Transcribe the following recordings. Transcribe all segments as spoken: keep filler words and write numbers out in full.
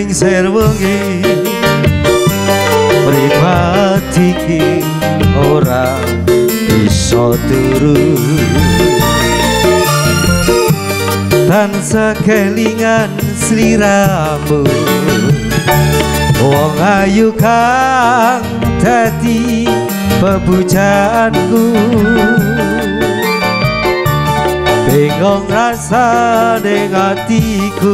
lingser wengi pribadi ki ora bisa turu tansah kelingan sliramu wong ayu kang dadi bebujanku bingung rasane atiku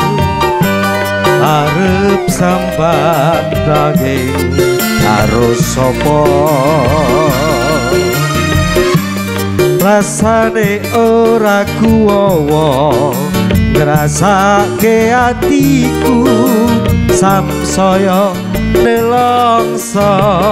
arep sambat daging karo sapa rasane ora kuwowo ngrasake atiku samsaya nelongso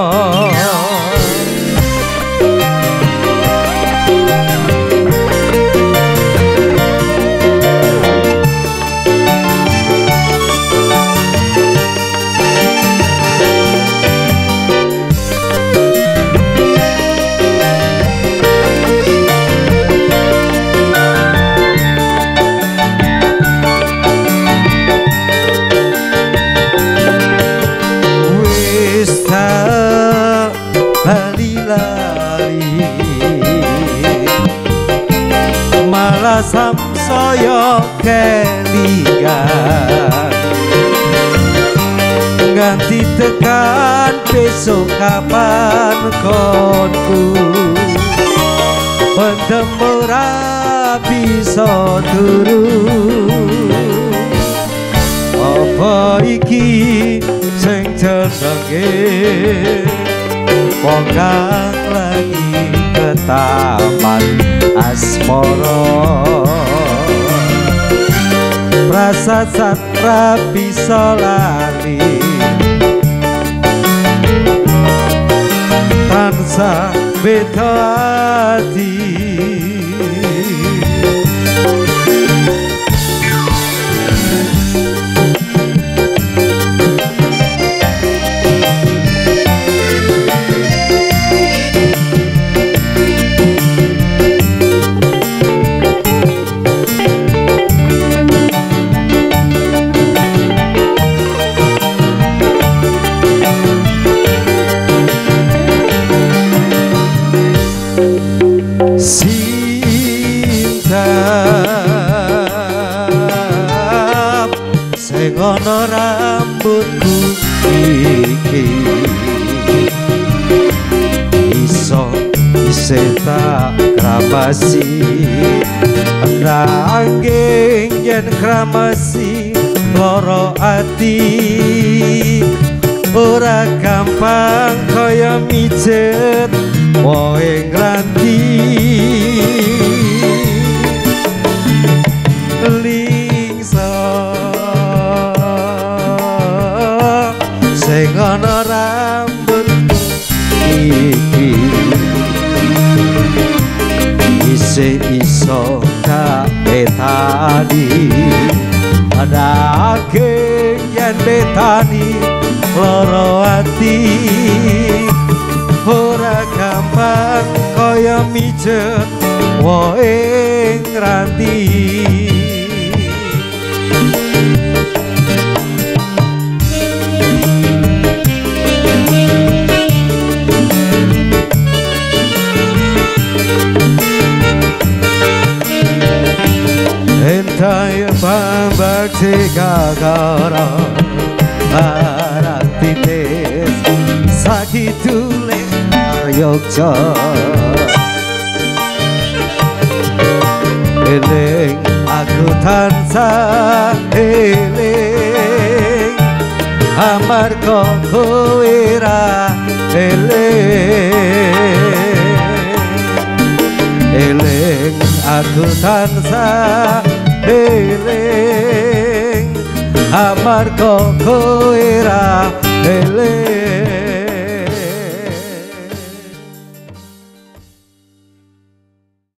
malah samsaya kelingan nganti tekan besok kapan konku pendem ora bisa turu apa iki sing jenenge wong kang lagi ke taman asmara prasasat ra bisa lali tansah beda ati sing ana rambutku iki iso isih tak kramasi nanging yen kramasi loro ati ora gampang kaya mijet wae ngranti sing ana rambutku iki isih iso tak betani padake yen betani loro ati ora gampang kaya mijet wae ngranti entah bambak segagara arati tes sakitule yokja eling aku tansah eling amarga kowe ra eling eling aku tansah eling amarga kowe ra